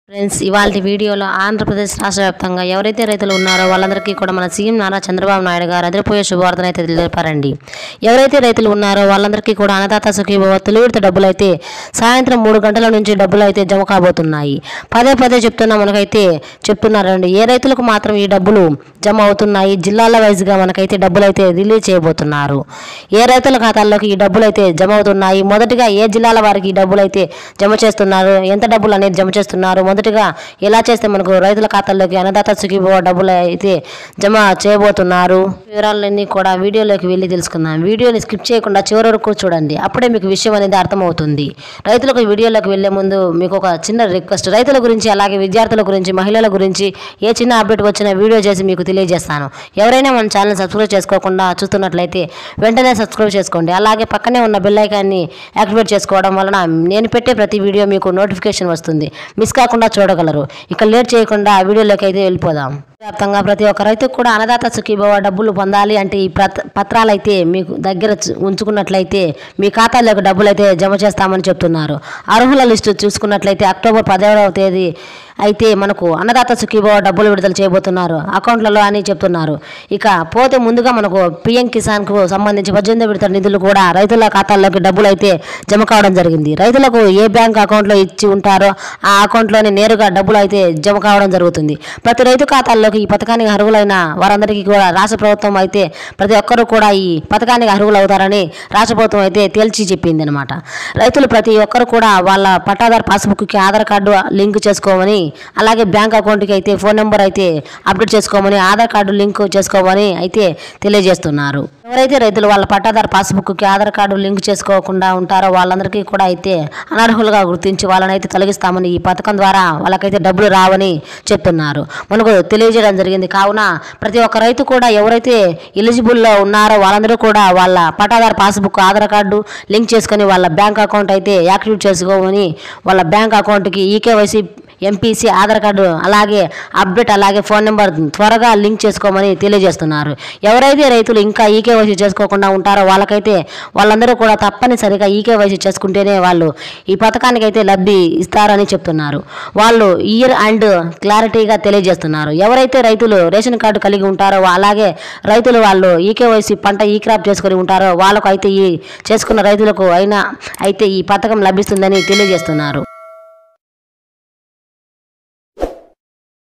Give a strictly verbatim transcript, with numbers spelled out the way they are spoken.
Friends, ఇవాల్టి వీడియోలో ఆంధ్రప్రదేశ్ రాష్ట్ర వ్యాప్తంగా ఎవరైతే రైతులు ఉన్నారో వాళ్ళందరికీ కూడా మన సీఎం నారా చంద్రబాబు నాయుడు గారు అదిరిపోయే శుభవార్తను అయితే తెలిపారండి. ఎవరైతే రైతులు ఉన్నారో వాళ్ళందరికీ కూడా అన్నదాత సుఖీభవ తొలి విడత డబ్బులు అయితే సాయంత్రం మూడు గంటల నుంచి డబ్బులు అయితే జమ కాబోతున్నాయి. పదే పదే చెప్తున్నా మనకైతే చెప్తున్నారండి. ఏ రైతులకు మాత్రం ఈ డబ్బులు జమ అవుతున్నాయి, జిల్లాల వైజ్గా మనకైతే డబ్బులు అయితే రిలీజ్ చేయబోతున్నారు. ఏ రైతుల ఖాతాల్లోకి ఈ డబ్బులు అయితే జమ అవుతున్నాయి, మొదటిగా ఏ జిల్లాల వారికి ఈ డబ్బులు అయితే జమ చేస్తున్నారు, ఎంత డబ్బులు అనేది జమ చేస్తున్నారు, మొదటిగా ఎలా చేస్తే మనకు రైతుల ఖాతాల్లోకి అన్నదాత సుఖీభవ డబ్బులు అయితే జమ చేయబోతున్నారు వివరాలన్నీ కూడా వీడియోలోకి వెళ్ళి తెలుసుకుందాం. వీడియోని స్కిప్ చేయకుండా చివరి వరకు చూడండి, అప్పుడే మీకు విషయం అనేది అర్థమవుతుంది. రైతులకు వీడియోలోకి వెళ్లే ముందు మీకు ఒక చిన్న రిక్వెస్ట్, రైతుల గురించి అలాగే విద్యార్థుల గురించి మహిళల గురించి ఏ చిన్న అప్డేట్ వచ్చినా వీడియో చేసి మీకు తెలియజేస్తాను. ఎవరైనా మన ఛానల్ సబ్స్క్రైబ్ చేసుకోకుండా చూస్తున్నట్లయితే వెంటనే సబ్స్క్రైబ్ చేసుకోండి. అలాగే పక్కనే ఉన్న బెల్ ఐకాన్ని యాక్టివేట్ చేసుకోవడం వలన నేను పెట్టే ప్రతి వీడియో మీకు నోటిఫికేషన్ వస్తుంది, మిస్ కాకుండా చూడగలరు. ఇక లేట్ చేయకుండా ఆ వీడియోలోకి అయితే వెళ్ళిపోదాం. వ్యాప్తంగా ప్రతి ఒక్క రైతుకు కూడా అన్నదాత సుఖీభవ డబ్బులు పొందాలి అంటే ఈ పత్రాలు అయితే మీకు దగ్గర ఉంచుకున్నట్లయితే మీ ఖాతాలోకి డబ్బులు అయితే జమ చేస్తామని చెప్తున్నారు. అర్హుల లిస్టు చూసుకున్నట్లయితే అక్టోబర్ పదహారవ తేదీ అయితే మనకు అన్నదాత సుఖీభవ డబ్బులు విడుదల చేయబోతున్నారు అకౌంట్లలో అని చెప్తున్నారు. ఇక పోతే ముందుగా మనకు పిఎం కిసాన్కు సంబంధించి పద్దెనిమిది విడత నిధులు కూడా రైతుల ఖాతాల్లోకి డబ్బులు అయితే జమ కావడం జరిగింది. రైతులకు ఏ బ్యాంక్ అకౌంట్లో ఇచ్చి ఉంటారో ఆ అకౌంట్లోనే నేరుగా డబ్బులు అయితే జమ కావడం జరుగుతుంది. ప్రతి రైతు ఖాతాల్లోకి ఈ పథకానికి అర్హులైన వారందరికీ కూడా రాష్ట్ర ప్రభుత్వం అయితే ప్రతి ఒక్కరూ కూడా ఈ పథకానికి అర్హులు అవుతారని రాష్ట్ర ప్రభుత్వం అయితే తేల్చి చెప్పింది అనమాట. రైతులు ప్రతి ఒక్కరు కూడా వాళ్ళ పట్టాదారు పాస్బుక్కి ఆధార్ కార్డు లింక్ చేసుకోమని, అలాగే బ్యాంక్ అకౌంట్కి అయితే ఫోన్ నెంబర్ అయితే అప్డేట్ చేసుకోమని, ఆధార్ కార్డు లింక్ చేసుకోమని అయితే తెలియజేస్తున్నారు. ఎవరైతే రైతులు వాళ్ళ పట్టాదారు పాస్బుక్కి ఆధార్ కార్డు లింక్ చేసుకోకుండా ఉంటారో వాళ్ళందరికీ కూడా అయితే అనర్హులుగా గుర్తించి వాళ్ళని అయితే తొలగిస్తామని, ఈ పథకం ద్వారా వాళ్ళకైతే డబ్బులు రావని చెప్తున్నారు, మనకు తెలియజేయడం జరిగింది. కావున ప్రతి ఒక్క రైతు కూడా ఎవరైతే ఎలిజిబుల్లో ఉన్నారో వాళ్ళందరూ కూడా వాళ్ళ పట్టాదారు పాస్బుక్ ఆధార్ కార్డు లింక్ చేసుకొని వాళ్ళ బ్యాంక్ అకౌంట్ అయితే యాక్టివేట్ చేసుకోమని, వాళ్ళ బ్యాంక్ అకౌంట్కి ఈకేవైసీ ఎంపీసీ ఆధార్ కార్డు అలాగే అప్డేట్ అలాగే ఫోన్ నెంబర్ త్వరగా లింక్ చేసుకోమని తెలియజేస్తున్నారు. ఎవరైతే రైతులు ఇంకా ఈకేవైసీ చేసుకోకుండా ఉంటారో వాళ్ళకైతే వాళ్ళందరూ కూడా తప్పనిసరిగా ఈకేవైసీ చేసుకుంటేనే వాళ్ళు ఈ పథకానికి అయితే లబ్ధి ఇస్తారని చెప్తున్నారు. వాళ్ళు ఇయర్ అండ్ క్లారిటీగా తెలియజేస్తున్నారు. ఎవరైతే రైతులు రేషన్ కార్డు కలిగి ఉంటారో అలాగే రైతులు వాళ్ళు ఈకేవైసీ పంట ఈ క్రాప్ చేసుకొని ఉంటారో వాళ్ళకు అయితే ఈ చేసుకున్న రైతులకు అయినా అయితే ఈ పథకం లభిస్తుందని తెలియజేస్తున్నారు.